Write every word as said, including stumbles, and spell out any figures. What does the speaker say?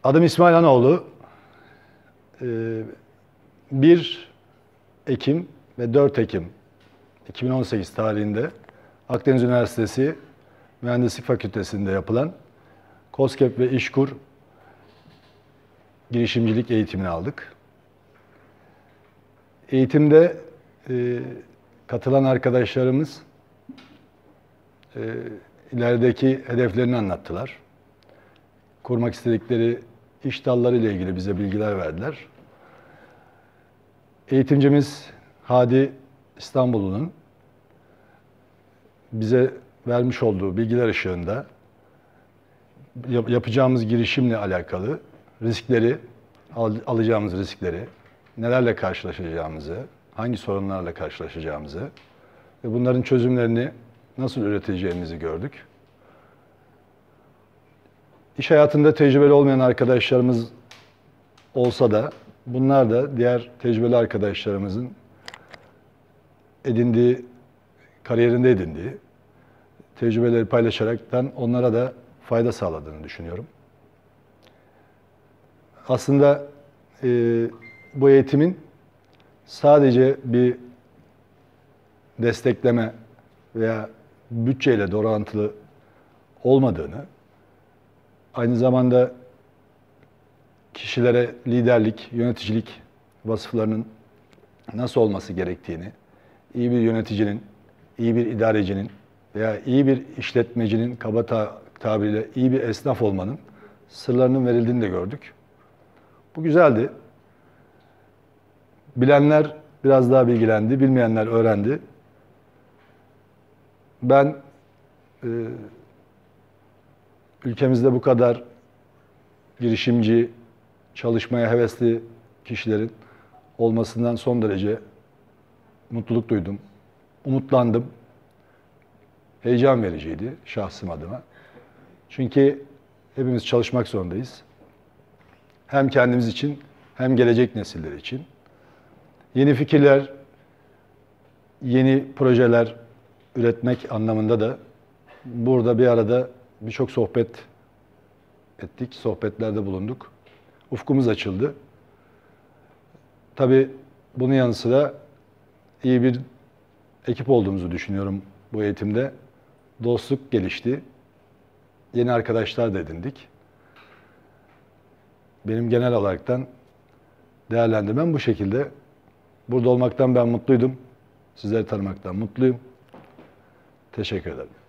Adım İsmail Hanoğlu. Ee, bir Ekim ve dört Ekim iki bin on sekiz tarihinde Akdeniz Üniversitesi Mühendislik Fakültesi'nde yapılan KOSGEB ve İşkur girişimcilik eğitimini aldık. Eğitimde e, katılan arkadaşlarımız e, ilerideki hedeflerini anlattılar. Kurmak istedikleri iş dalları ile ilgili bize bilgiler verdiler. Eğitimcimiz Hadi İstanbullu'nun bize vermiş olduğu bilgiler ışığında yapacağımız girişimle alakalı riskleri, alacağımız riskleri, nelerle karşılaşacağımızı, hangi sorunlarla karşılaşacağımızı ve bunların çözümlerini nasıl üreteceğimizi gördük. İş hayatında tecrübeli olmayan arkadaşlarımız olsa da bunlar da diğer tecrübeli arkadaşlarımızın edindiği, kariyerinde edindiği tecrübeleri paylaşaraktan onlara da fayda sağladığını düşünüyorum. Aslında e, bu eğitimin sadece bir destekleme veya bütçeyle de orantılı olmadığını, aynı zamanda kişilere liderlik, yöneticilik vasıflarının nasıl olması gerektiğini, iyi bir yöneticinin, iyi bir idarecinin veya iyi bir işletmecinin, kaba tabiriyle iyi bir esnaf olmanın sırlarının verildiğini de gördük. Bu güzeldi. Bilenler biraz daha bilgilendi, bilmeyenler öğrendi. Ben e, ülkemizde bu kadar girişimci, çalışmaya hevesli kişilerin olmasından son derece mutluluk duydum, umutlandım. Heyecan vericiydi şahsım adıma. Çünkü hepimiz çalışmak zorundayız. Hem kendimiz için hem gelecek nesiller için. Yeni fikirler, yeni projeler üretmek anlamında da burada bir arada birçok sohbet ettik, sohbetlerde bulunduk. Ufkumuz açıldı. Tabii bunun yanı sıra iyi bir ekip olduğumuzu düşünüyorum bu eğitimde. Dostluk gelişti. Yeni arkadaşlar da edindik. Benim genel olaraktan değerlendirmem bu şekilde. Burada olmaktan ben mutluydum. Sizleri tanımaktan mutluyum. Teşekkür ederim.